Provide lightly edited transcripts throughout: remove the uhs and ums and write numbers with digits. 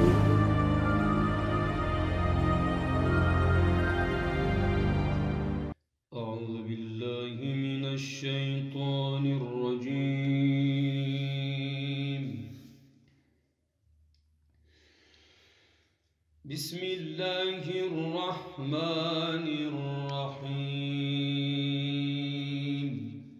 أعوذ بالله من الشيطان الرجيم. بسم الله الرحمن الرحيم.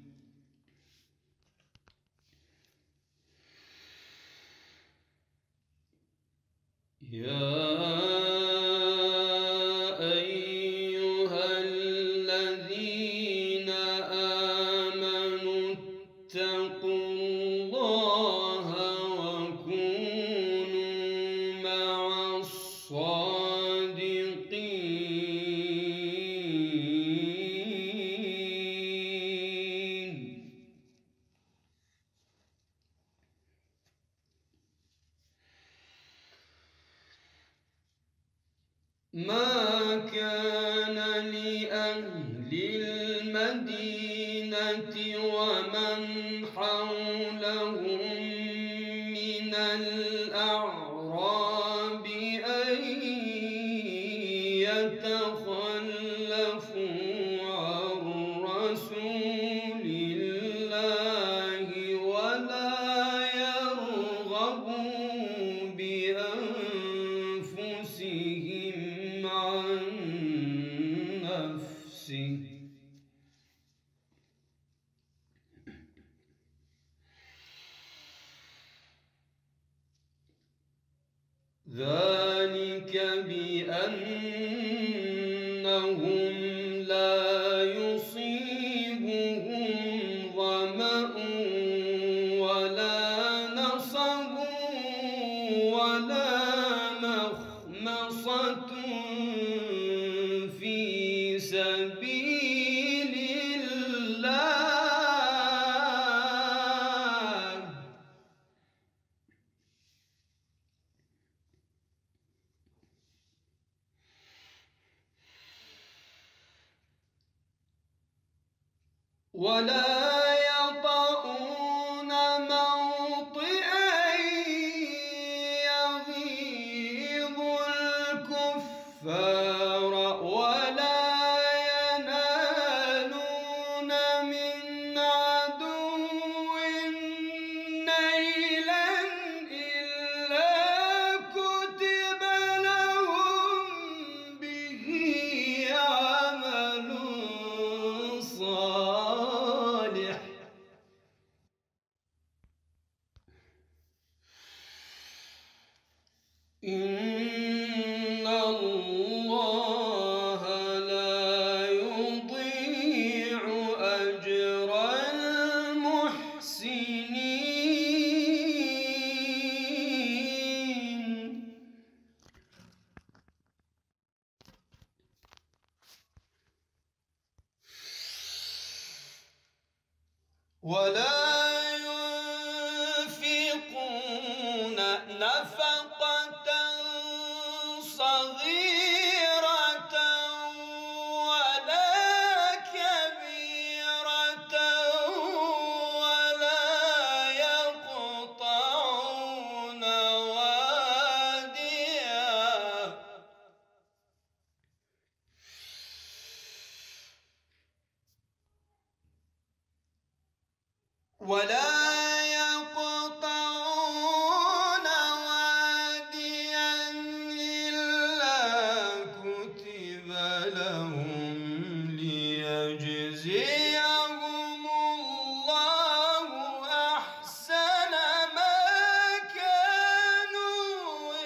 يا أيها الذين آمنوا اتقوا الله وكونوا مع الصادقين. ما كان لأهل المدينة ومن حولهم من الأعراب أن يتخلفوا عن رسول الله ولا يرغبوا بأنفسهم عن نفسه. ذلك بأنهم لا يصيبهم ظمأ ولا نصب ولا مخمصة في سبيل الله. ولا يطؤون موطئا يغيظ الكفار ولا ينالون من عدو نيلا إلا كتب لهم به عمل صالح. إن الله لا يضيع أجر المحسنين. ولا ينفقون نفقة صغيرة ولا كبيرة ولا يقطعون واديا إلا كتب لهم ليجزيهم الله أحسن ما كانوا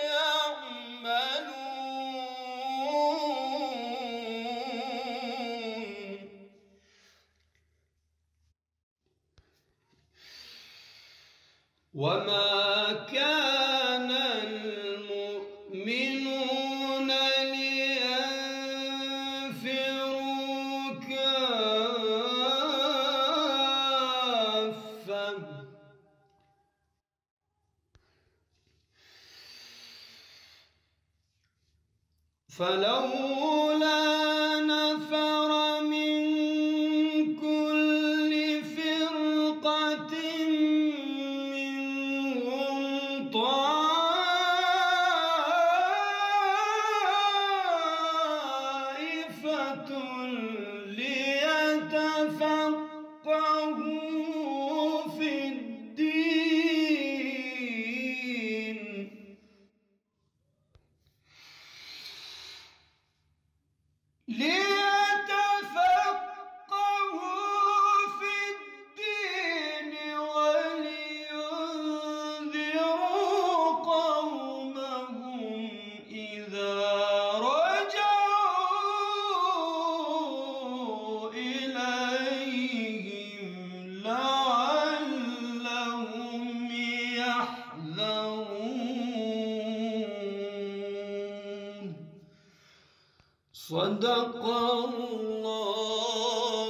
يعملون. وما كان المؤمنون لينفروا كافة فلولا نفر من كل فرقة منهم طائفة صدق الله